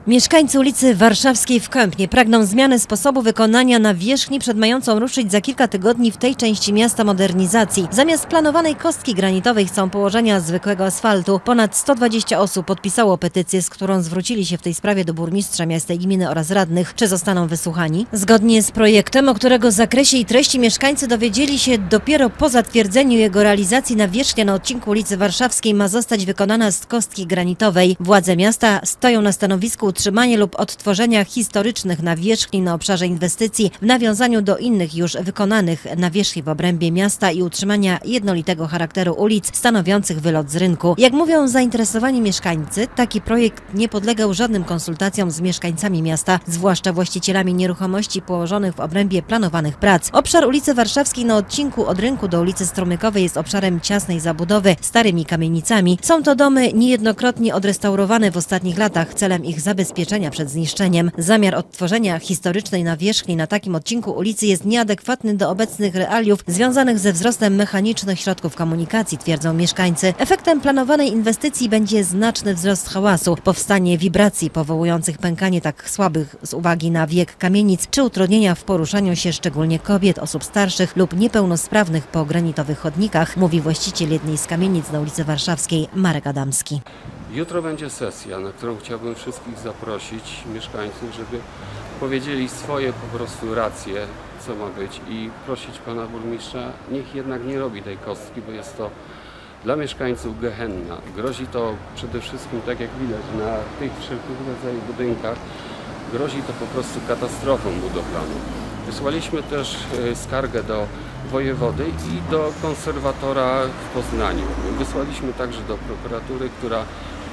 Mieszkańcy ulicy Warszawskiej w Kępnie pragną zmiany sposobu wykonania nawierzchni przed mającą ruszyć za kilka tygodni w tej części miasta modernizacji. Zamiast planowanej kostki granitowej chcą położenia zwykłego asfaltu. Ponad 120 osób podpisało petycję, z którą zwrócili się w tej sprawie do burmistrza miasta i gminy oraz radnych. Czy zostaną wysłuchani? Zgodnie z projektem, o którego zakresie i treści mieszkańcy dowiedzieli się dopiero po zatwierdzeniu jego realizacji, nawierzchnia na odcinku ulicy Warszawskiej ma zostać wykonana z kostki granitowej. Władze miasta stoją na stanowisku utrzymanie lub odtworzenia historycznych nawierzchni na obszarze inwestycji w nawiązaniu do innych już wykonanych nawierzchni w obrębie miasta i utrzymania jednolitego charakteru ulic stanowiących wylot z rynku. Jak mówią zainteresowani mieszkańcy, taki projekt nie podlegał żadnym konsultacjom z mieszkańcami miasta, zwłaszcza właścicielami nieruchomości położonych w obrębie planowanych prac. Obszar ulicy Warszawskiej na odcinku od rynku do ulicy Strumykowej jest obszarem ciasnej zabudowy, starymi kamienicami. Są to domy niejednokrotnie odrestaurowane w ostatnich latach celem ich zabezpieczenia przed zniszczeniem. Zamiar odtworzenia historycznej nawierzchni na takim odcinku ulicy jest nieadekwatny do obecnych realiów związanych ze wzrostem mechanicznych środków komunikacji, twierdzą mieszkańcy. Efektem planowanej inwestycji będzie znaczny wzrost hałasu, powstanie wibracji powołujących pękanie tak słabych z uwagi na wiek kamienic, czy utrudnienia w poruszaniu się szczególnie kobiet, osób starszych lub niepełnosprawnych po granitowych chodnikach, mówi właściciel jednej z kamienic na ulicy Warszawskiej Marek Adamski. Jutro będzie sesja, na którą chciałbym wszystkich zaprosić, mieszkańców, żeby powiedzieli swoje po prostu racje, co ma być, i prosić pana burmistrza, niech jednak nie robi tej kostki, bo jest to dla mieszkańców gehenna. Grozi to przede wszystkim, tak jak widać na tych wszelkich rodzajach budynkach, grozi to po prostu katastrofą budowlaną. Wysłaliśmy też skargę do wojewody i do konserwatora w Poznaniu. Wysłaliśmy także do prokuratury, która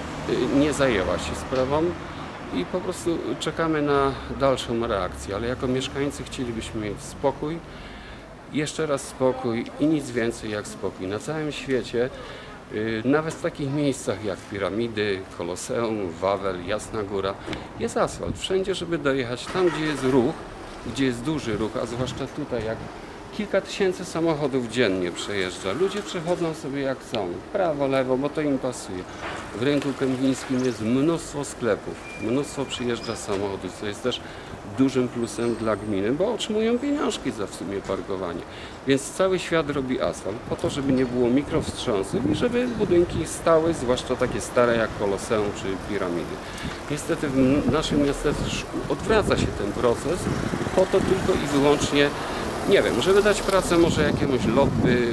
nie zajęła się sprawą i po prostu czekamy na dalszą reakcję, ale jako mieszkańcy chcielibyśmy mieć spokój, jeszcze raz spokój i nic więcej jak spokój. Na całym świecie, nawet w takich miejscach jak Piramidy, Koloseum, Wawel, Jasna Góra, jest asfalt. Wszędzie, żeby dojechać tam, gdzie jest ruch, gdzie jest duży ruch, a zwłaszcza tutaj, jak kilka tysięcy samochodów dziennie przejeżdża. Ludzie przechodzą sobie jak chcą, prawo, lewo, bo to im pasuje. W rynku kępińskim jest mnóstwo sklepów, mnóstwo przyjeżdża samochodów, co jest też dużym plusem dla gminy, bo otrzymują pieniążki za w sumie parkowanie. Więc cały świat robi asfalt po to, żeby nie było mikrowstrząsów i żeby budynki stały, zwłaszcza takie stare jak Koloseum czy Piramidy. Niestety w naszym miasteczku odwraca się ten proces po to tylko i wyłącznie, nie wiem, żeby dać pracę może jakiemuś lobby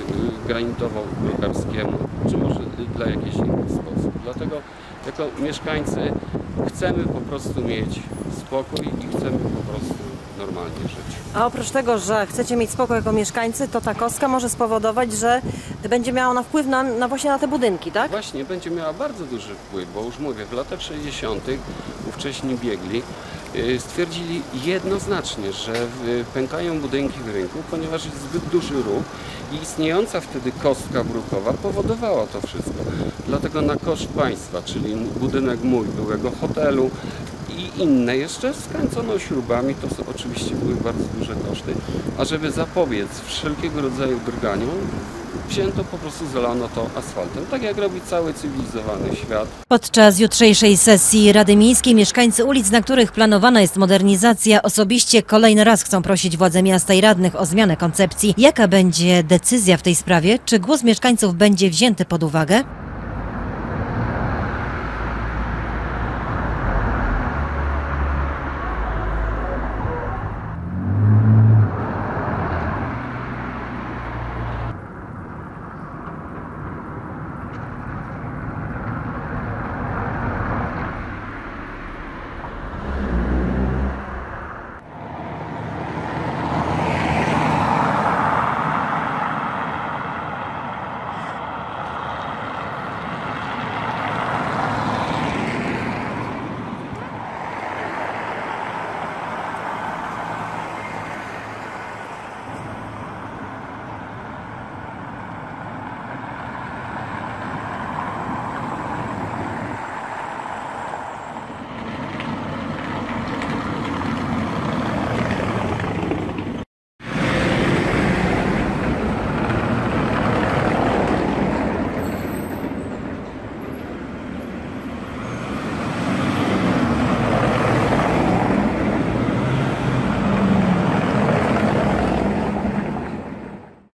granitowo-brukarskiemu, czy może dla jakichś innych sposób. Dlatego jako mieszkańcy chcemy po prostu mieć spokój i chcemy po prostu normalnie żyć. A oprócz tego, że chcecie mieć spokój jako mieszkańcy, to ta kostka może spowodować, że będzie miała ona wpływ właśnie na te budynki, tak? Właśnie, będzie miała bardzo duży wpływ, bo już mówię, w latach 60. ówcześni biegli stwierdzili jednoznacznie, że pękają budynki w rynku, ponieważ jest zbyt duży ruch i istniejąca wtedy kostka brukowa powodowała to wszystko. Dlatego na koszt państwa, czyli budynek mój, byłego hotelu i inne jeszcze skręcono śrubami, to są, oczywiście były bardzo duże koszty, a żeby zapobiec wszelkiego rodzaju drganiom, wzięto po prostu, zalano to asfaltem, tak jak robi cały cywilizowany świat. Podczas jutrzejszej sesji Rady Miejskiej mieszkańcy ulic, na których planowana jest modernizacja, osobiście kolejny raz chcą prosić władze miasta i radnych o zmianę koncepcji. Jaka będzie decyzja w tej sprawie? Czy głos mieszkańców będzie wzięty pod uwagę?